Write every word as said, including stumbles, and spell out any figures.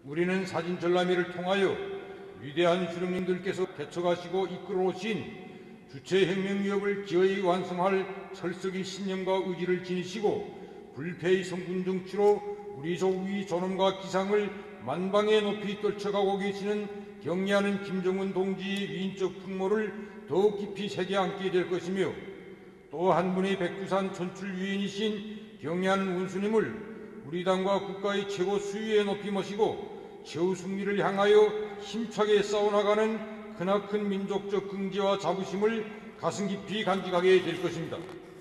우리는 사진 전람회를 통하여 위대한 수령님들께서 개척하시고 이끌어 오신 주체혁명 위협을 기어이 완성할 철석의 신념과 의지를 지니시고 불패의 성군 정치로 우리 조국의 존엄과 기상을 만방에 높이 떨쳐가고 계시는 경례하는 김정은 동지의 위인적 풍모를 더욱 깊이 새겨 안게 될 것이며, 또 한 분의 백두산 천출 유인이신 경례하는 운수님을 우리 당과 국가의 최고 수위에 높이 모시고 최후 승리를 향하여 힘차게 싸워나가는 크나큰 민족적 긍지와 자부심을 가슴 깊이 간직하게 될 것입니다.